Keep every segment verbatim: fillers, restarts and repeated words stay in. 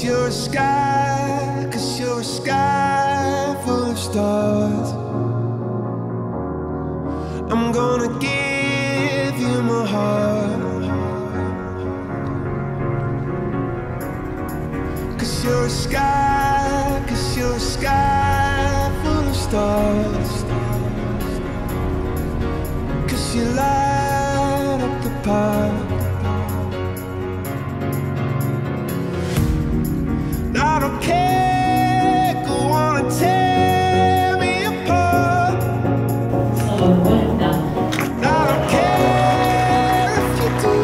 'Cause you're a sky, 'cause you're a sky full of stars. I'm gonna give you my heart. 'Cause you're a sky, 'cause you're a sky full of stars. 'Cause you light up the park. I don't care, go on and tear me apart. I don't care if you do.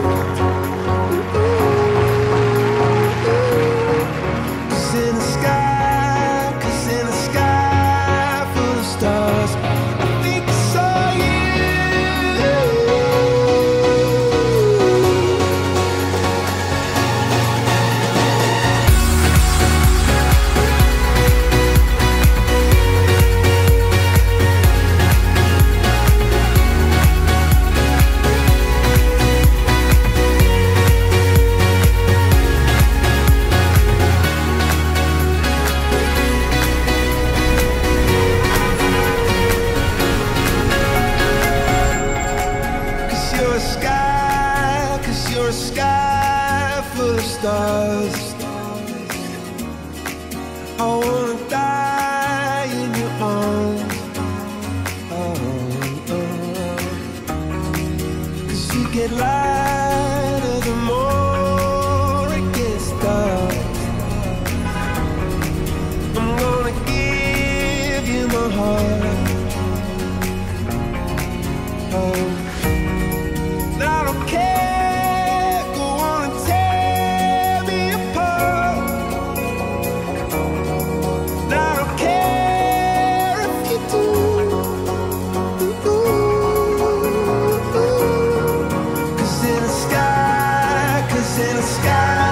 'Cause in the sky, 'cause in the sky full of stars, I think I saw you. You're a sky, 'cause you're a sky full of stars. I wanna die in your arms. Oh, oh. 'Cause you get lighter the more it gets dark. I'm gonna give you my heart. Oh, I don't care, go on and tear me apart. I don't care if you do. 'Cause in the sky, 'cause in the sky